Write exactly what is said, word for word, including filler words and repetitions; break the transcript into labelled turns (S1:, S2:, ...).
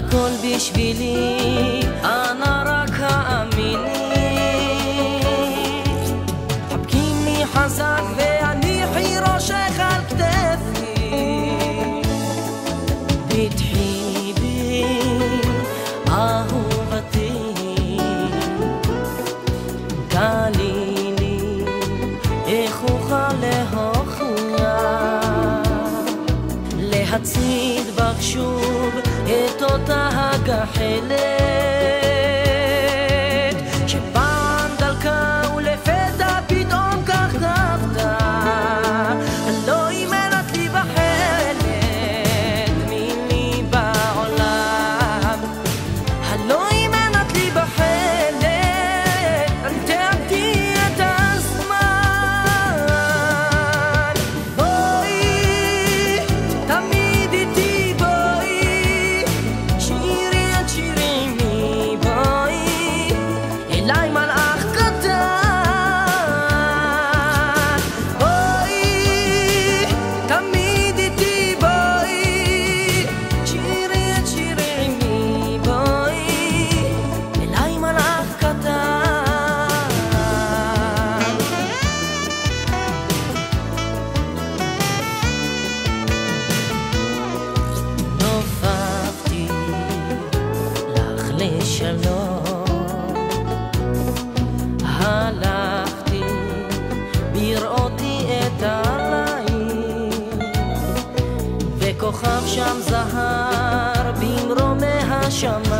S1: הכל בשבילי, אנא רק האמיני. חבקיני חזק והניחי ראשך על כתפי, בטחי בי אהובתי, גלי לי איך אוכל להוכיח, להצעיד בך שוב את אותה הגחלת שפעם דלקה ולפתע פתאום כך דפתה. הלא היא מנת לי בחלק מיני בעולם, הלא היא מנת לי בחלק, אני תאבדי את הזמן. בואי תמיד איתי, בואי שירי את שירי מי, בואי אליי מלאך קטן. בואי תמיד איתי, בואי שירי את שירי מי, בואי אליי מלאך קטן. נופפתי לך לשלום, הלכתי בראותי את הליל, וכוכב שם זהר במרומי השמיים.